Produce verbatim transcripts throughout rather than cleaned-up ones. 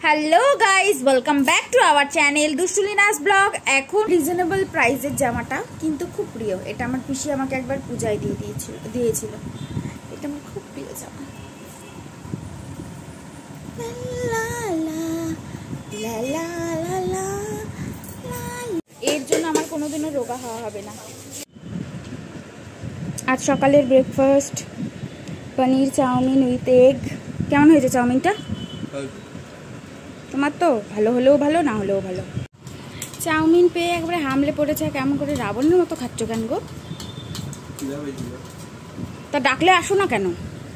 Hello guys, welcome back to our channel দুষ্টুলিনাস blog. এখন reasonable প্রাইসের জামাটা কিন্তু খুব প্রিয়। এটা আমার পিসি আমাকে একবার পূজায় দিয়ে দিয়েছিল দিয়েছিল এটা আমার খুব প্রিয় জামা। এর জন্য আমার কোনোদিনও রোগা হওয়া হবে না। আজ সকালের breakfast paneer chowmein with egg. কেমন হয়েছে চাউমিনটা? তোমার তো ভালো হলেও ভালো, না হলেও ভালো। চাউমিন পেয়ে একবারে হামলে পড়েছে। কেমন করে রাবণের মতো খাচ্ছ কেন গো? তা ডাকলে আসো না কেন?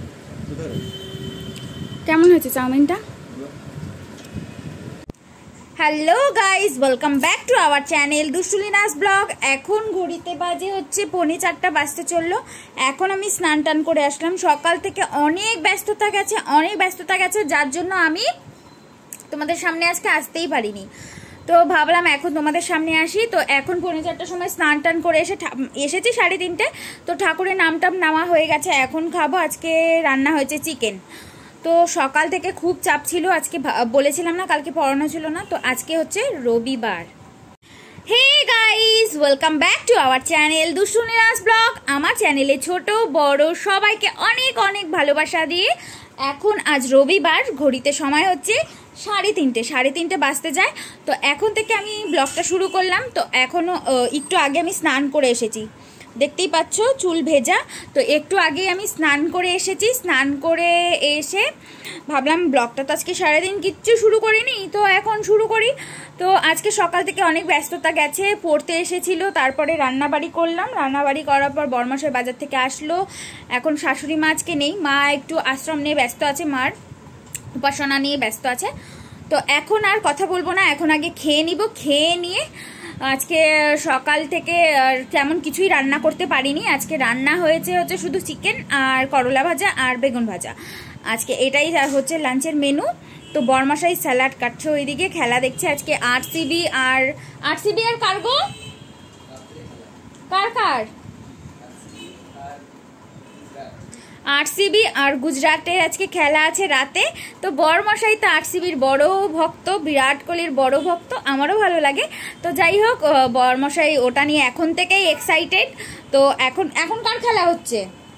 কেমন হয়েছে চাউমিনটা? Hello guys, welcome back to our channel দুষ্টুলিনাস ব্লগ। এখন ঘড়িতে বাজে হচ্ছে পৌনে চারটা বাজতে চললো। এখন আমি স্নান টান করে আসলাম। সকাল থেকে অনেক ব্যস্ততা গেছে, অনেক ব্যস্ততা গেছে, যার জন্য আমি তোমাদের সামনে আজকে আসতেই পারিনি। তো ভাবলাম এখন তোমাদের সামনে আসি। তো এখন পৌনে চারটার সময় স্নান টান করে এসে এসেছি সাড়ে তিনটে। তো ঠাকুরের নাম টাম নেওয়া হয়ে গেছে। এখন খাবো। আজকে রান্না হয়েছে চিকেন। তো সকাল থেকে খুব চাপ ছিল। আজকে বলেছিলাম না কালকে পড়ানো ছিল না, তো আজকে হচ্ছে রবিবার। Hey guys, welcome back to our channel দুষ্টুলিনাস ব্লগ। আমার চ্যানেলে ছোট বড় সবাইকে অনেক অনেক ভালোবাসা দিয়ে এখন আজ রবিবার, ঘড়িতে সময় হচ্ছে সাড়ে তিনটে সাড়ে তিনটে বাজতে যায়। তো এখন থেকে আমি ব্লগটা শুরু করলাম। তো এখনও একটু আগে আমি স্নান করে এসেছি, দেখতেই পাচ্ছ চুল ভেজা। তো একটু আগে আমি স্নান করে এসেছি। স্নান করে এসে ভাবলাম ব্লগটা তো আজকে সারাদিন কিচ্ছু শুরু করিনি, তো এখন শুরু করি। তো আজকে সকাল থেকে অনেক ব্যস্ততা গেছে। পড়তে এসেছিল, তারপরে রান্নাবাড়ি করলাম। রান্নাবাড়ি করার পর বরমাসের বাজার থেকে আসলো। এখন শাশুড়ি মা আজকে নেই, মা একটু আশ্রম নিয়ে ব্যস্ত আছে, মার উপাসনা নিয়ে ব্যস্ত আছে। তো এখন আর কথা বলবো না, এখন আগে খেয়ে নিব। খেয়ে নিয়ে আজকে সকাল থেকে তেমন কিছুই রান্না করতে পারিনি। আজকে রান্না হয়েছে হচ্ছে শুধু চিকেন আর করলা ভাজা আর বেগুন ভাজা। আজকে এটাই হচ্ছে লাঞ্চের মেনু। তো বরমাসাই স্যালাড কাটছে, ওইদিকে খেলা দেখছে। আজকে আরসিবি আর আরসিবি আর কার্গো কার কার আরসিবি আর গুজরাটের আজকে খেলা আছে রাতে। তো বরমশাই তো আরসিবির বড় ভক্ত, বিরাট কোহলির বড় ভক্ত, আমারও ভালো লাগে। তো যাই হোক, বরমশাই ওটা নিয়ে এখন থেকেই এক্সাইটেড। তো এখন এখন কার খেলা হচ্ছে?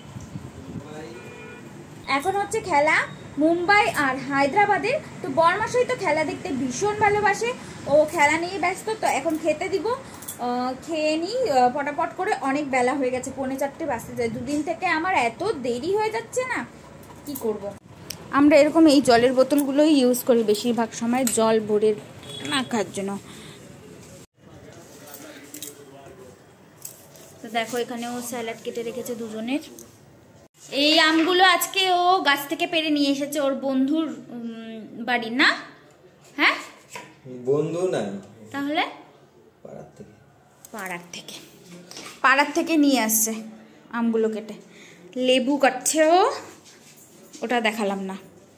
এখন হচ্ছে খেলা মুম্বাই আর হায়দ্রাবাদের। তো বরমশাই তো খেলা দেখতে ভীষণ ভালোবাসে, ও খেলা নিয়ে ব্যস্ত। তো এখন খেতে দিব, খেয়ে নিই পটাপট করে। অনেক বেলা হয়ে গেছে, পৌনে চারটে বাজতে যায়। দুদিন থেকে আমার এত দেরি হয়ে যাচ্ছে না, কি করব। আমরা এরকম এই জলের বোতলগুলোই ইউজ করি বেশিরভাগ সময়, জল ভরে না খাওয়ার জন্য। তো দেখো এখানেও স্যালাড কেটে রেখেছে দুজনের। এই আমগুলো আজকে ও গাছ থেকে পেড়ে নিয়ে এসেছে, ওর বন্ধুর বাড়ির। না হ্যাঁ, বন্ধু না, তাহলে পাড়ার থেকে পাড়ার থেকে পাড়ার থেকে নিয়ে আসছে আমগুলো কেটে। লেবু কাটছে ও, ওটা দেখালাম না।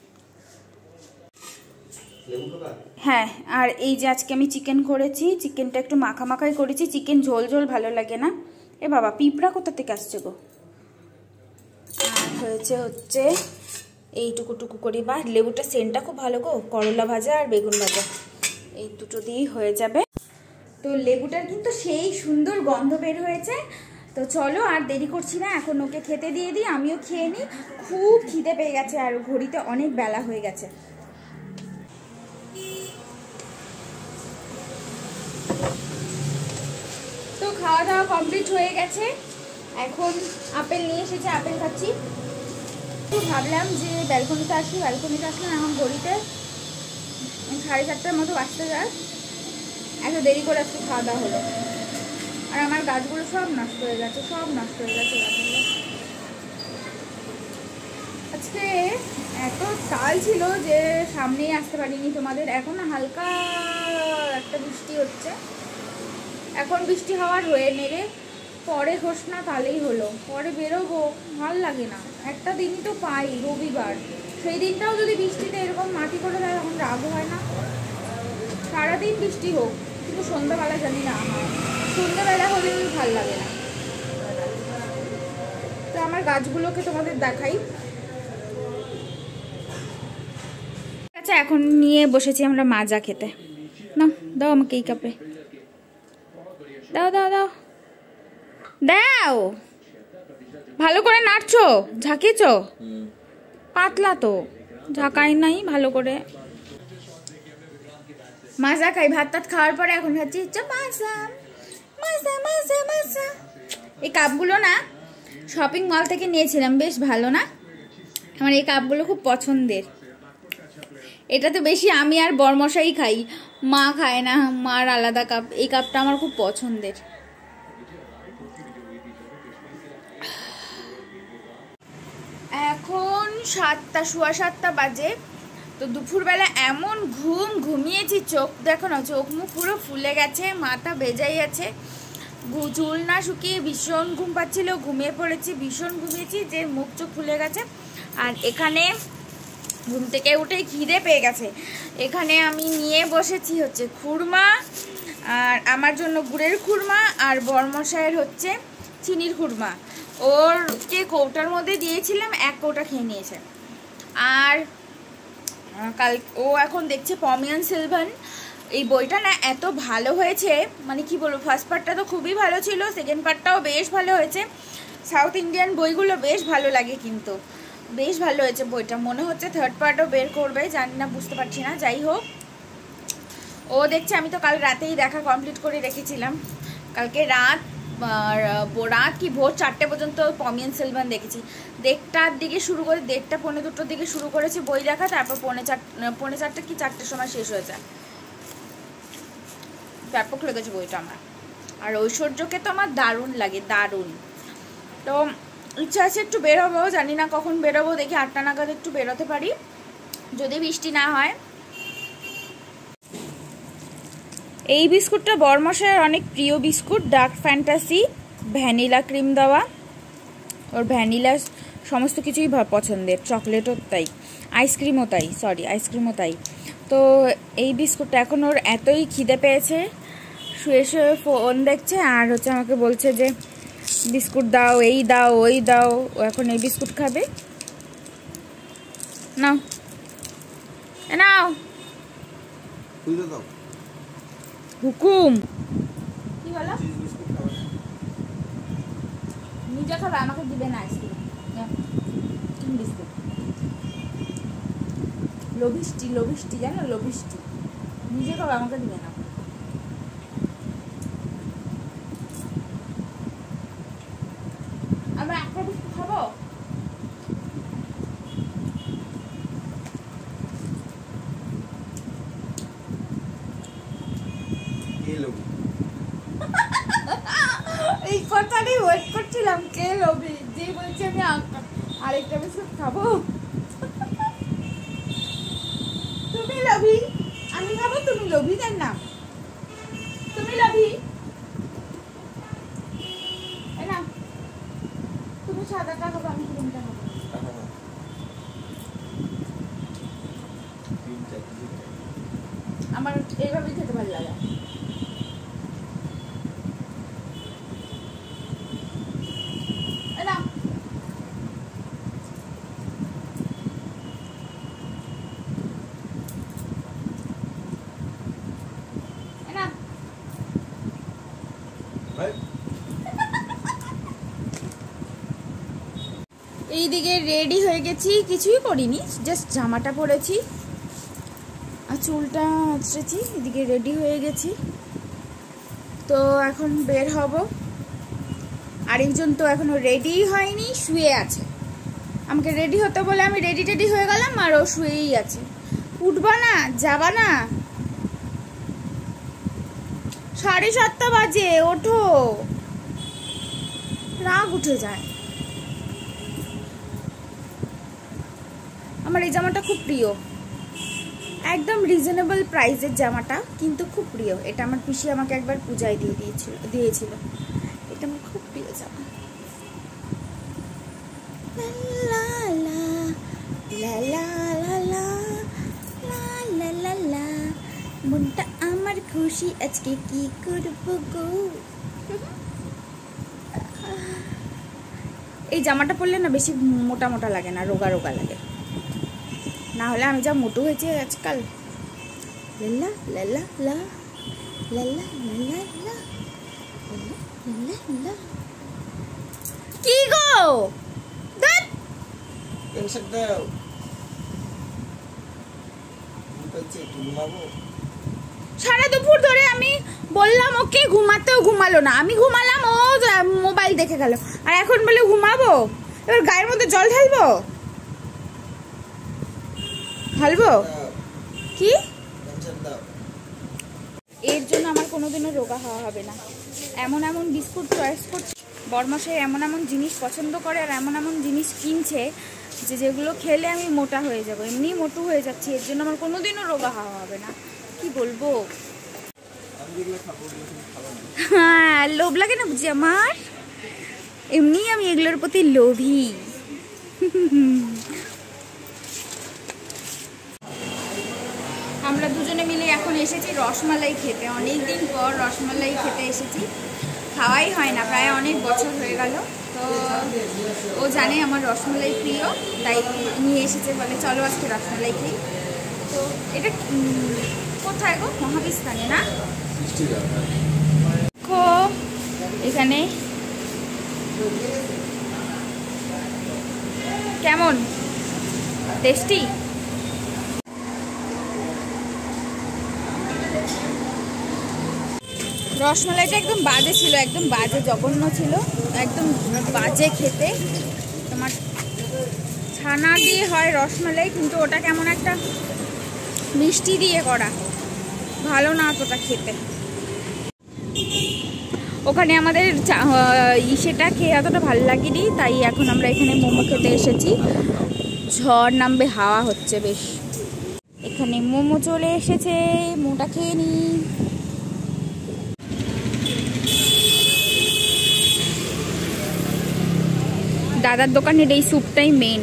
হ্যাঁ, আর এই যে আজকে আমি চিকেন করেছি, চিকেনটা একটু মাখা মাখাই করেছি। চিকেন ঝোল ঝোল ভালো লাগে না। এ বাবা, পিঁপড়া কোথা থেকে আসছে গো? আর হয়েছে হচ্ছে এইটুকু টুকু করি। বা লেবুটা সেন্টটা খুব ভালো গো। করলা ভাজা আর বেগুন ভাজা, এই দুটো দিয়েই হয়ে যাবে। তো লেবুটার কিন্তু সেই সুন্দর গন্ধ বের হয়েছে। তো চলো আর দেরি করছি না, এখন ওকে খেতে দিয়ে দিই, আমিও খেয়ে নিই। খুব খিদে পেয়ে গেছে আর ঘড়িতে অনেক বেলা হয়ে গেছে। তো খাওয়া দাওয়া কমপ্লিট হয়ে গেছে। এখন আপেল নিয়ে এসেছে, আপেল খাচ্ছি। তো ভাবলাম যে ব্যালকনিতে আসি, ব্যালকনিতে আসলাম। এখন ঘড়িতে সাড়ে চারটার মতো বাজতে যায়। এত দেরি করে আজকে খাওয়া দাওয়া হলো। আর আমার গাছগুলো সব নষ্ট হয়ে গেছে, সব নষ্ট হয়ে গেছে গাছগুলো। আজকে এত তাল ছিল যে সামনেই আসতে পারিনি তোমাদের। এখন হালকা একটা বৃষ্টি হচ্ছে, এখন বৃষ্টি হওয়ার হয়ে নেড়ে পরে হোস না তাহলেই হলো। পরে বেরোবো, ভাল লাগে না। একটা দিনই তো পাই, রবিবার, সেই দিনটাও যদি বৃষ্টিতে এরকম মাটি করে দেয় তখন রাগও হয় না। সারাদিন বৃষ্টি হোক, কিন্তু সন্ধ্যাবেলা জানি না, আমার সন্ধ্যাবেলা হলেও ভাল লাগে না। তো আমার গাছগুলোকে তোমাদের দেখাই। আচ্ছা, এখন নিয়ে বসেছি আমরা মাজা খেতে। না দাও আমাকে এই কাপে, দাও দাও দাও দাও। ভালো করে নাড়ছো, ঝাঁকিয়েছো? পাতলা তো, ঝাঁকাই নাই ভালো করে। মাজা খাই, ভাত টাত খাওয়ার পরে এখন খাচ্ছি মাজা মাজা মাজা মাজা। এই কাপগুলো না শপিং মল থেকে নিয়েছিলাম, বেশ ভালো না? আমার এই কাপগুলো খুব পছন্দের। এটা তো বেশি আমি আর বরমশাই খাই, মা খায় না, মার আলাদা কাপ। এই কাপটা আমার খুব পছন্দের। এখন সাতটা সোয়া সাতটা বাজে। তো দুপুরবেলা এমন ঘুম ঘুমিয়েছি, চোখ দেখো না, চোখ মুখ পুরো ফুলে গেছে, মাথা বেজাই আছে, চুল না শুকিয়ে ভীষণ ঘুম পাচ্ছিল, ঘুমিয়ে পড়েছি, ভীষণ ঘুমিয়েছি যে মুখ চোখ ফুলে গেছে। আর এখানে ঘুম থেকে উঠে খিদে পেয়ে গেছে। এখানে আমি নিয়ে বসেছি হচ্ছে খুরমা, আর আমার জন্য গুড়ের খুরমা, আর বরমশাইয়ের হচ্ছে চিনির খুরমা। ওর কে কৌটার মধ্যে দিয়েছিলাম, এক কৌটা খেয়ে নিয়েছে। আর কাল ও এখন দেখছে পমিয়ান সেলভান। এই বইটা না এত ভালো হয়েছে, মানে কি বলবো, ফার্স্ট পার্টটা তো খুবই ভালো ছিল, সেকেন্ড পার্টটাও বেশ ভালো হয়েছে। সাউথ ইন্ডিয়ান বইগুলো বেশ ভালো লাগে, কিন্তু বেশ ভালো হয়েছে বইটা। মনে হচ্ছে থার্ড পার্টও বের করবে, জানি না, বুঝতে পারছি না। যাই হোক, ও দেখছে। আমি তো কাল রাতেই দেখা কমপ্লিট করে রেখেছিলাম। কালকে রাত রাত কি ভোর চারটে পর্যন্ত পমিয়ান সেলভান দেখেছি। দেড়টার দিকে শুরু করে, দেড়টা পৌনে দুটোর দিকে শুরু করেছি বই দেখা, তারপর পৌনে চার পৌনে চারটে কি চারটের সময় শেষ হয়ে যায়। ব্যাপক লেগেছে বইটা আমার। আর ঐশ্বর্যকে তো আমার দারুণ লাগে, দারুণ। তো ইচ্ছা আছে একটু বেরোবো, জানি না কখন বেরোবো, দেখি আটটা নাগাদ একটু বেরোতে পারি, যদি বৃষ্টি না হয়। এই বিস্কুটটা বরমশাইয়ের অনেক প্রিয় biscuit, dark fantasy, vanilla cream দেওয়া। ওর ভ্যানিলা সমস্ত কিছুই পছন্দের, চকলেটও তাই, আইসক্রিমও তাই, সরি আইসক্রিমও তাই। তো এই বিস্কুটটা এখন ওর এতই খিদে পেয়েছে, শুয়ে শুয়ে ফোন দেখছে আর হচ্ছে আমাকে বলছে যে বিস্কুট দাও, এই দাও, ওই দাও। ও এখন এই বিস্কুট খাবে। নাও নাও, হুকুম। কি বলো? নিজে খাবে, আমাকে দিবে না আইসক্রিম। বিস্কুট লোভিষ্টি, লোভিষ্টি জানো, লোভিষ্টি। নিজে খাবে, আমাকে দিবে না। আমরা একটা বিস্কুট খাবো। এই কথাটাই ওয়েট করছিলাম, কে লোভী, যে বলছে আমি আরেকটা বিস্কুট খাবো। তুমি লোভী, আমি খাবো, তুমি লোভী, তাই না? তুমি লোভী, না তুমি সাদাটা খাবো, আমি ক্রিমটা খাবো। আমার এইভাবেই খেতে ভালো লাগে। এইদিকে রেডি হয়ে গেছি, কিছুই করিনি, জাস্ট জামাটা পরেছি আর চুলটা আঁচড়েছি। এদিকে রেডি হয়ে গেছি, তো এখন বের হব। আরেকজন তো এখনো রেডি হয়নি, শুয়ে আছে। আমাকে রেডি হতে বলে আমি রেডি টেডি হয়ে গেলাম, আর ও শুয়েই আছে। উঠবা না, যাবা না? সাড়ে সাতটা বাজে, ওঠো। রাগ উঠে যায়। আমার এই জামাটা খুব প্রিয়, একদম রিজনেবল প্রাইসের জামাটা, কিন্তু খুব প্রিয়। এটা আমার পিসি আমাকে একবার পূজায় দিয়ে দিয়েছিল দিয়েছিল এটা আমার খুব প্রিয় জামা। লা লা লা লা লা লা লা লা লা, মনটা আমার খুশি, আজকে কি করব গো। এই জামাটা পরলে না বেশি মোটা মোটা লাগে না, রোগা রোগা লাগে। না হলে আমি যা মোটু হয়েছি আজকাল। লাল্লা লাল্লা লা লাল্লা লাল্লা লা লাল্লা লা। কি গো দাঁত টেনশন দাও বলছে ঘুমাবো। সারা দুপুর ধরে আমি বললাম ওকে ঘুমাতেও ঘুমালো না, আমি ঘুমালাম ও মোবাইল দেখে গেল, আর এখন বলে ঘুমাবো। এবার গায়ের মধ্যে জল ঢালবো ঢালবো কি? এর জন্য আমার কোনোদিনও রোগা হওয়া হবে না। এমন এমন বিস্কুট চয়েস করছে বরমশাই, এমন এমন জিনিস পছন্দ করে আর এমন এমন জিনিস কিনছে যে যেগুলো খেলে আমি মোটা হয়ে যাব, এমনি মোটু হয়ে যাচ্ছি। এর জন্য আমার কোনোদিনও রোগা হওয়া হবে না। কি বলবো, হ্যাঁ লোভ লাগে না বুঝি আমার, এমনি আমি এগুলোর প্রতি লোভী। আমরা দুজনে মিলে এখন এসেছি রসমালাই খেতে, অনেকদিন পর রসমালাই খেতে এসেছি। খাওয়াই হয় না, প্রায় অনেক বছর হয়ে গেল। তো ও জানে আমার রসমালাই প্রিয়, তাই নিয়ে এসেছে, বলে চলো আজকে রসমালাই খাই। তো এটা কোথায় গো? মহাবিস্তানে না? দেখো এখানে কেমন টেস্টি। রসমালাইটা একদম বাজে ছিল, একদম বাজে জঘন্য ছিল, একদম বাজে খেতে। তোমার ছানা দিয়ে হয় রসমালাই, কিন্তু ওটা কেমন একটা মিষ্টি দিয়ে করা, ভালো না অতটা খেতে। ওখানে আমাদের ইসেটা খেয়ে অতটা ভালো লাগেনি, তাই এখন আমরা এখানে মোমো খেতে এসেছি। ঝড় নামবে, হাওয়া হচ্ছে বেশ। এখানে মোমো চলে এসেছে, মোটা খেয়ে নি। দাদার দোকানের এই স্যুপটাই মেন।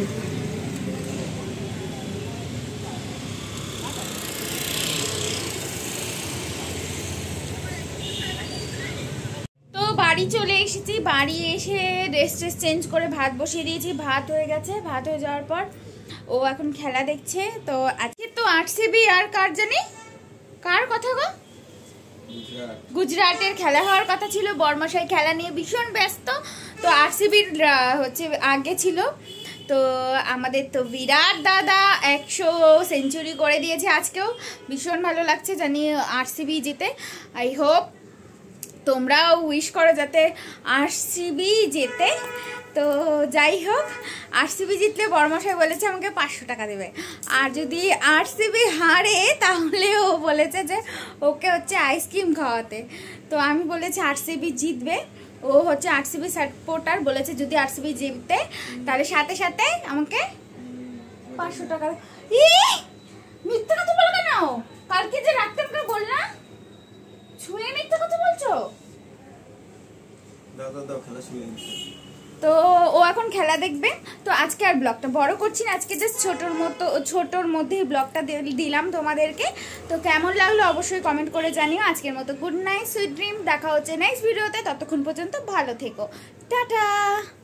তো বাড়ি চলে এসেছি, বাড়ি এসে ড্রেস ট্রেস চেঞ্জ করে ভাত বসিয়ে দিয়েছি। ভাত হয়ে গেছে, ভাত হয়ে যাওয়ার পর ও এখন খেলা দেখছে। তো আজকে তো আরসিবি আর কার জানি কার কথা গো, গুজরাটের খেলা হওয়ার কথা ছিল। বর্মশাই খেলা নিয়ে ভীষণ ব্যস্ত। তো আরসিবির হচ্ছে আগে ছিল, তো আমাদের তো বিরাট দাদা একশো সেঞ্চুরি করে দিয়েছে আজকেও। ভীষণ ভালো লাগছে জানি আরসিবি জিতে। আই হোপ তোমরাও উইশ করো যাতে আরসিবি জেতে। তো যাই হোক, আরসিবি জিতলে বর্মশাই বলেছে আমাকে পাঁচশো টাকা দেবে, আর যদি আরসিবি হারে তাহলে ও বলেছে যে ওকে হচ্ছে আইসক্রিম খাওয়াতে। তো আমি বলেছি আরসিবি জিতবে, ও হচ্ছে আরসিবি সাপোর্টার, বলেছে যদি আরসিবি জিততে তাহলে সাথে সাথে আমাকে পাঁচশো টাকা। ই মিথ্যা কথা বলো কেন? কালকে যে রাখতে আমাকে বললা, ছুঁয়ে মিথ্যা কথা বলছো। তো ও এখন খেলা দেখবে। তো আজকে আর ব্লগটা বড় করছি না, আজকে জাস্ট ছোটোর মতো ছোটোর মধ্যেই ব্লগটা দিলাম তোমাদেরকে। তো কেমন লাগলো অবশ্যই কমেন্ট করে জানিও। আজকের মতো গুড নাইট, সুইট ড্রিম। দেখা হচ্ছে নেক্সট ভিডিওতে, ততক্ষণ পর্যন্ত ভালো থেকো, টাটা।